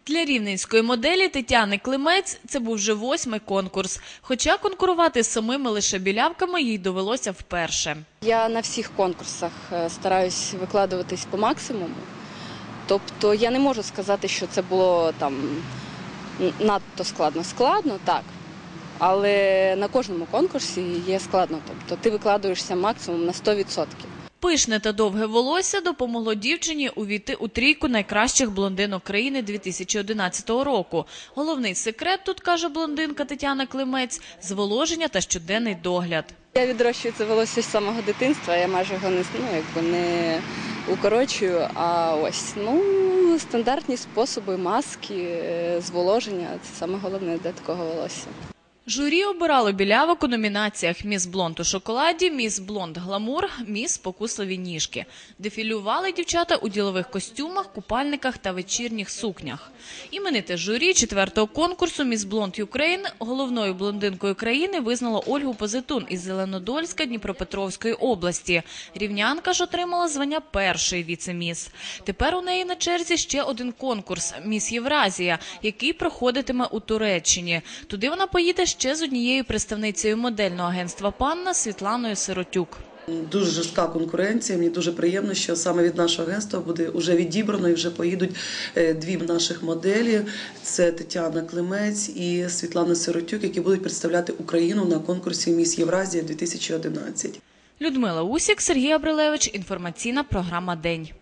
Для рівненської моделі Тетяни Климець це був вже 8-й конкурс. Хоча конкурувати з самими лише білявками їй довелося вперше. Я на всіх конкурсах стараюсь викладуватись по максимуму. Тобто я не можу сказати, що це було надто складно. Складно, так. Але на кожному конкурсі є складно. Тобто ти викладуєшся максимум на 100%. Пишне та довге волосся допомогло дівчині увійти у трійку найкращих блондинок країни 2011 року. Головний секрет, тут каже блондинка Тетяна Климець – зволоження та щоденний догляд. Я відрощую це волосся з самого дитинства, я майже його не укорочую, а стандартні способи, маски, зволоження – це саме головне для такого волосся. Журі обирало білявок у номінаціях «Міс Блонд у шоколаді», «Міс Блонд Гламур», «Міс Спокусливі ніжки». Дефілювали дівчата у ділових костюмах, купальниках та вечірніх сукнях. Імените журі 4-го конкурсу «Міс Блонд Юкрейн» головною блондинкою країни визнало Ольгу Позитун із Зеленодольська Дніпропетровської області. Рівнянка ж отримала звання першої віце-міс. Тепер у неї на черзі ще один конкурс – «Міс Євразія», який проходитиме у Туреччині. Туди вона поїде ще з однією представницею модельного агентства «Панна» Світланою Сиротюк. Дуже жорстка конкуренція. Мені дуже приємно, що саме від нашого агентства буде вже відібрано і вже поїдуть дві наших моделі. Це Тетяна Климець і Світлана Сиротюк, які будуть представляти Україну на конкурсі «Міс Євразія» 2011. Людмила Усік, Сергій Абрилевич. Інформаційна програма «День».